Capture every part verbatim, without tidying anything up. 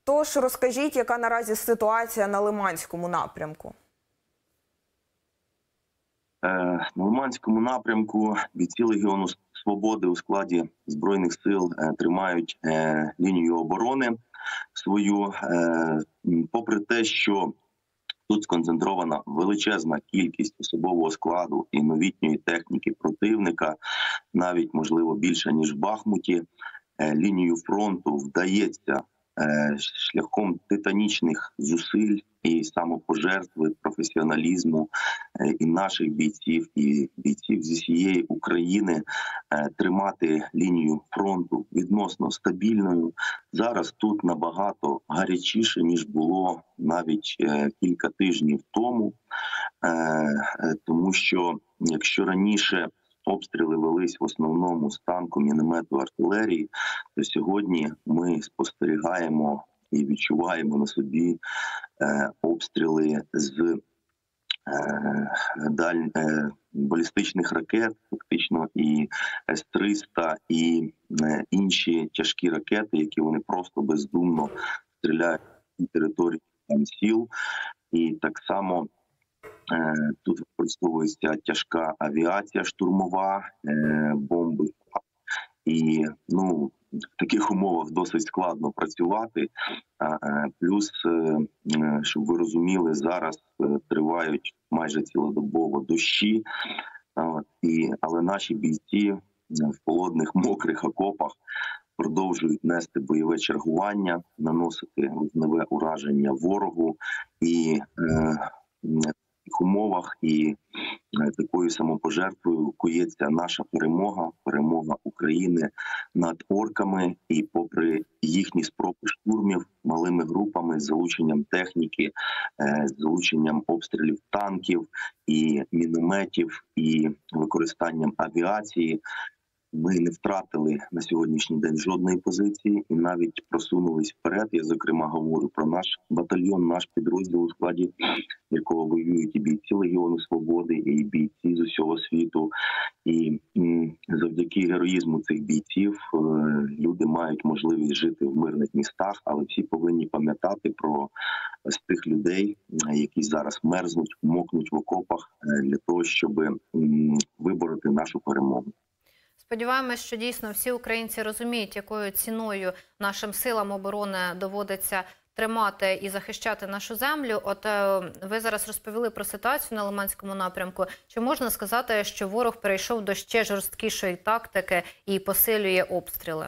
Тож розкажіть, яка наразі ситуація на Лиманському напрямку? На Лиманському напрямку бійці Легіону Свободи у складі Збройних сил тримають лінію оборони свою, попри те, що тут сконцентрована величезна кількість особового складу і новітньої техніки противника, навіть, можливо, більше, ніж в Бахмуті. Лінію фронту вдається шляхом титанічних зусиль і самопожертви, професіоналізму і наших бійців, і бійців зі всієї України тримати лінію фронту відносно стабільною. Зараз тут набагато гарячіше, ніж було навіть кілька тижнів тому, тому що якщо раніше обстріли велись в основному з танку, міномету, артилерії, то сьогодні ми спостерігаємо і відчуваємо на собі е, обстріли з е, даль... е, балістичних ракет, фактично і С триста, і е, інші тяжкі ракети, які вони просто бездумно стріляють на території там, сіл. І так само тут використовується тяжка авіація штурмова, бомби. І ну, в таких умовах досить складно працювати. Плюс, щоб ви розуміли, зараз тривають майже цілодобово дощі. І, але наші бійці в холодних, мокрих окопах продовжують нести бойове чергування, наносити вогневе ураження ворогу. І в умовах і такою самопожертвою кується наша перемога, перемога України над орками. І попри їхні спроби штурмів малими групами з залученням техніки, з залученням обстрілів танків і мінометів, і використанням авіації, ми не втратили на сьогоднішній день жодної позиції і навіть просунулись вперед. Я, зокрема, говорю про наш батальйон, наш підрозділ, у складі якого воюють і бійці Легіону Свободи, і бійці з усього світу. І завдяки героїзму цих бійців люди мають можливість жити в мирних містах, але всі повинні пам'ятати про тих людей, які зараз мерзнуть, мокнуть в окопах для того, щоб вибороти нашу перемогу. Сподіваємось, що дійсно всі українці розуміють, якою ціною нашим силам оборони доводиться тримати і захищати нашу землю. От ви зараз розповіли про ситуацію на Лиманському напрямку. Чи можна сказати, що ворог перейшов до ще жорсткішої тактики і посилює обстріли?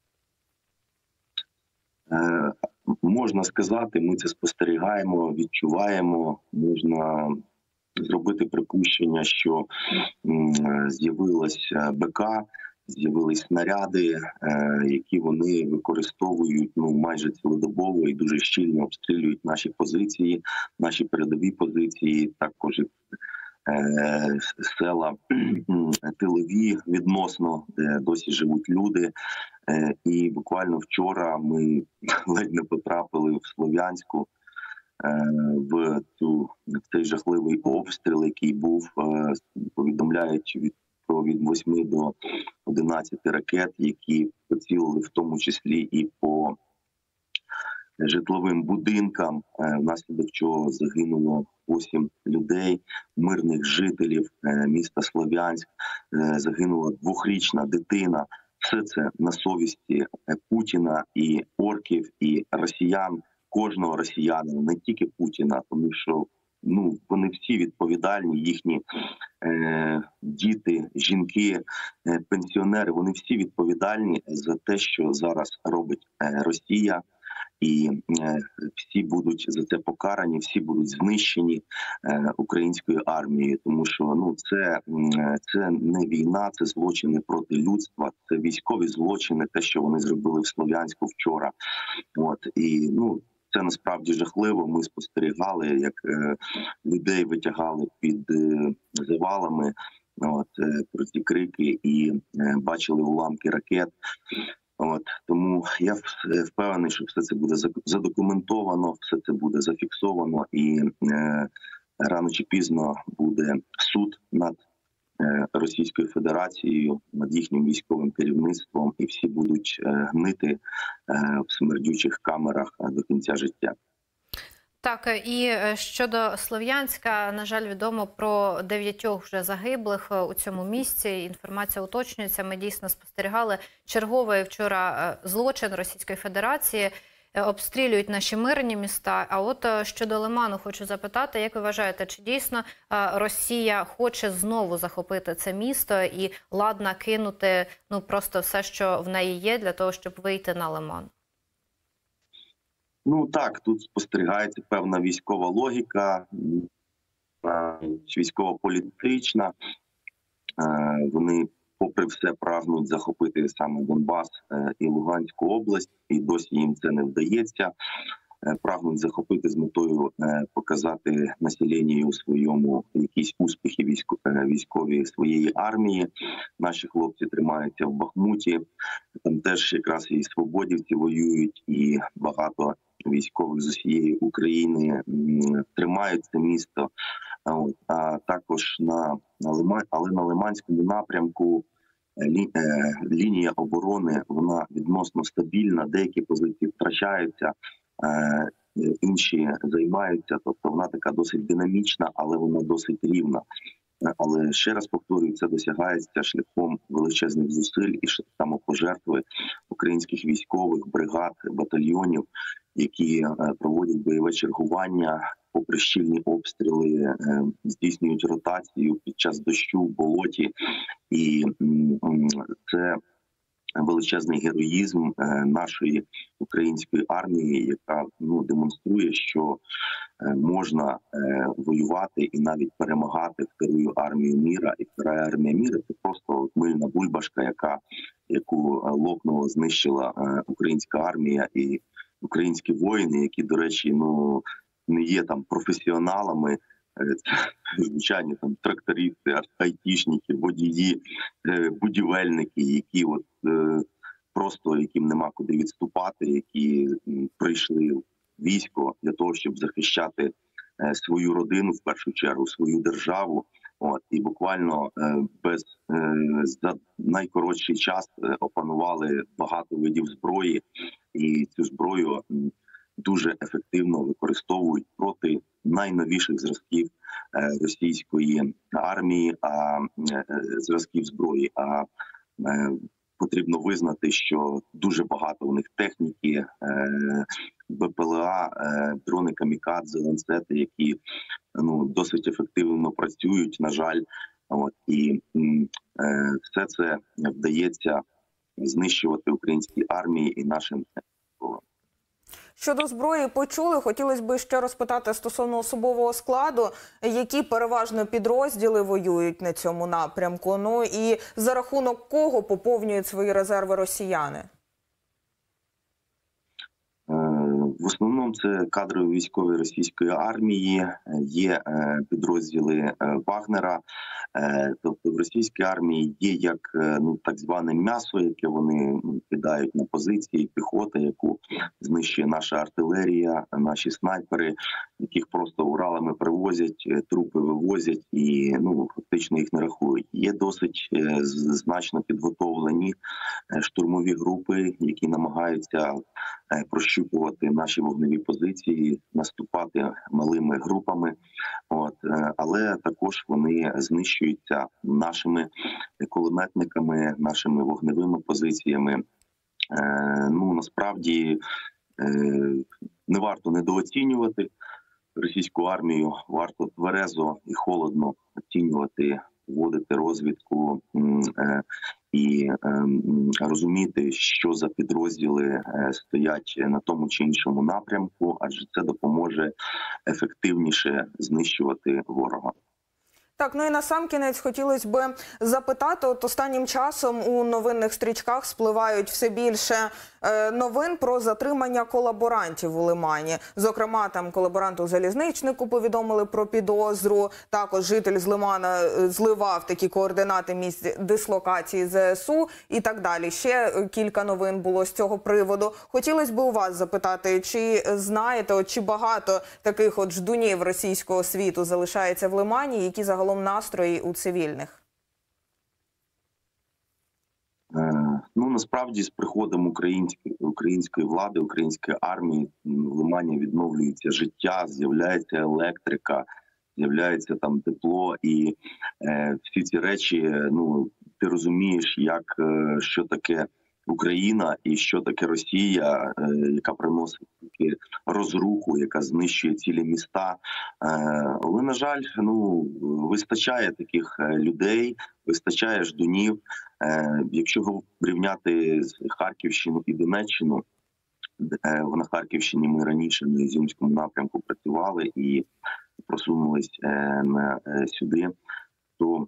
Е, можна сказати, ми це спостерігаємо, відчуваємо. Можна зробити припущення, що з'явилась БК, з'явились снаряди, які вони використовують ну, майже цілодобово і дуже щільно обстрілюють наші позиції, наші передові позиції, також е, села тилові відносно, де досі живуть люди. Е, і буквально вчора ми ледь не потрапили в Слов'янську, в, цю, в цей жахливий обстріл, який був, повідомляють від, від восьми до одинадцяти ракет, які поцілили в тому числі і по житловим будинкам, внаслідок чого загинуло вісім людей, мирних жителів міста Слов'янськ, загинула двохрічна дитина. Все це на совісті Путіна і орків, і росіян, кожного росіянина, не тільки Путіна, тому що ну вони всі відповідальні, їхні е, діти, жінки, е, пенсіонери, вони всі відповідальні за те, що зараз робить е, Росія, і е, всі будуть за це покарані, всі будуть знищені е, українською армією, тому що ну це, е, це не війна, це злочини проти людства, це військові злочини, те, що вони зробили в Слов'янську вчора. От і ну. Це насправді жахливо. Ми спостерігали, як е, людей витягали під е, завалами, от, е, про ці крики, і е, бачили уламки ракет. От, тому я впевнений, що все це буде задокументовано, все це буде зафіксовано, і е, рано чи пізно буде суд над Російською Федерацією, над їхнім військовим керівництвом, і всі будуть гнити в смердючих камерах до кінця життя. Так, і щодо Слов'янська, на жаль, відомо про дев'ятьох вже загиблих у цьому місці. Інформація уточнюється. Ми дійсно спостерігали черговий вчора злочин Російської Федерації. Обстрілюють наші мирні міста. А от щодо Лиману хочу запитати, як ви вважаєте, чи дійсно Росія хоче знову захопити це місто і ладна кинути ну просто все, що в неї є, для того, щоб вийти на Лиман? Ну так, тут спостерігається певна військова логіка, військово-політична. Вони, попри все, прагнуть захопити саме Донбас і Луганську область, і досі їм це не вдається. Прагнуть захопити з метою показати населенню у своєму якісь успіхи військові своєї армії. Наші хлопці тримаються в Бахмуті, там теж якраз і свободівці воюють, і багато військових з усієї України тримають це місто. А також на, на Лиман, але на Лиманському напрямку лі, е, лінія оборони, вона відносно стабільна, деякі позиції втрачаються, е, інші займаються, тобто вона така досить динамічна, але вона досить рівна. Але ще раз повторюю, це досягається шляхом величезних зусиль і самопожертви українських військових, бригад, батальйонів, які проводять бойове чергування, попри щільні обстріли, здійснюють ротацію під час дощу в болоті. І це величезний героїзм нашої української армії, яка ну, демонструє, що можна воювати і навіть перемагати вторую армію міра. І вторая армія міра – це просто мильна бульбашка, яка, яку лопнула, знищила українська армія і українські воїни, які, до речі, ну не є там професіоналами, звичайні там трактористи, айтішники, водії, будівельники, які от просто яким нема куди відступати, які прийшли в військо для того, щоб захищати свою родину, в першу чергу, свою державу. От, і буквально без за найкоротший час опанували багато видів зброї, і цю зброю дуже ефективно використовують проти найновіших зразків російської армії, а зразків зброї. А потрібно визнати, що дуже багато у них техніки, БПЛА, дрони камікадзе, ланцети, які ну досить ефективно працюють, на жаль. От, і е, все це вдається знищувати українській армії і нашим. Щодо зброї почули, хотілося б ще розпитати стосовно особового складу, які переважно підрозділи воюють на цьому напрямку, ну і за рахунок кого поповнюють свої резерви росіяни? В основному це кадрові військові російської армії, є підрозділи Вагнера, тобто в російській армії є як ну, так зване м'ясо, яке вони кидають на позиції, піхота, яку знищує наша артилерія, наші снайпери, яких просто Уралами привозять, трупи вивозять і ну, фактично їх не рахують. Є досить значно підготовлені штурмові групи, які намагаються прощупувати наші вогневі позиції, наступати малими групами. От, але також вони знищуються нашими кулеметниками, нашими вогневими позиціями. Ну, насправді не варто недооцінювати російську армію, варто тверезо і холодно оцінювати, вводити розвідку і розуміти, що за підрозділи стоять на тому чи іншому напрямку, адже це допоможе ефективніше знищувати ворога. Так, ну і насамкінець хотілося б запитати, от останнім часом у новинних стрічках спливають все більше е, новин про затримання колаборантів у Лимані. Зокрема, там колаборанту залізничнику повідомили про підозру, також житель з Лимана зливав такі координати місць дислокації Зе Ес У і так далі. Ще кілька новин було з цього приводу. Хотілося б у вас запитати, чи знаєте, от, чи багато таких от ждунів російського світу залишається в Лимані, які загалом настрої у цивільних? насправді з приходом української української влади, української армії в Лимані відновлюється життя, з'являється електрика, з'являється там тепло, і е, всі ці речі, ну ти розумієш, як е, що таке Україна і що таке Росія, е, яка приносить такі розруху, яка знищує цілі міста. Е, але, на жаль, ну вистачає таких людей, вистачає ждунів. Е, якщо порівняти з Харківщину і Донеччину, е, на Харківщині ми раніше на Ізюмському напрямку працювали і просунулись е, на е, сюди, то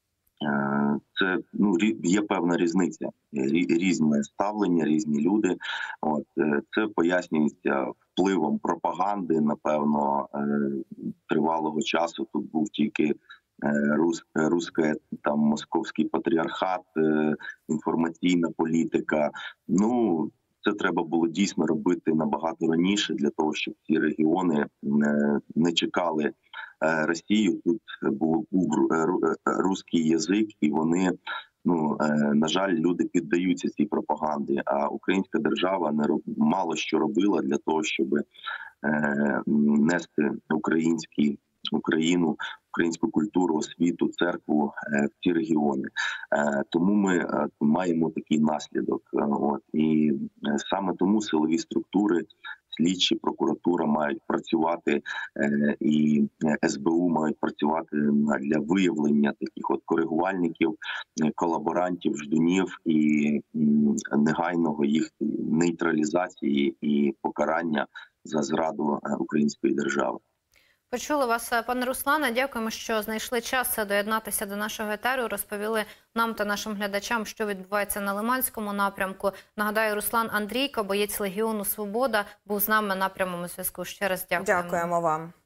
це ну є певна різниця, різне ставлення, різні люди. От це пояснюється впливом пропаганди. Напевно, тривалого часу тут був тільки рус, руська, там московський патріархат, інформаційна політика. Ну це треба було дійсно робити набагато раніше для того, щоб ці регіони не чекали Росію. Тут був, був русський язик, і вони, ну на жаль, люди піддаються цій пропаганді. А українська держава не роб... мало що робила для того, щоб е, нести український Україну, українську культуру, освіту, церкву е, в ці регіони. Е, тому ми е, маємо такий наслідок. Е, от і е, саме тому силові структури, слідчі, прокуратура мають працювати, е, і ес бе у мають працювати для виявлення таких от коригувальників, колаборантів, ждунів і м, негайного їх нейтралізації і покарання за зраду української держави. Почули вас, пане Руслане. Дякуємо, що знайшли час доєднатися до нашого етеру. Розповіли нам та нашим глядачам, що відбувається на Лиманському напрямку. Нагадаю, Руслан Андрійко, боєць Легіону Свобода, був з нами на прямому зв'язку. Ще раз дякуємо. Дякуємо вам.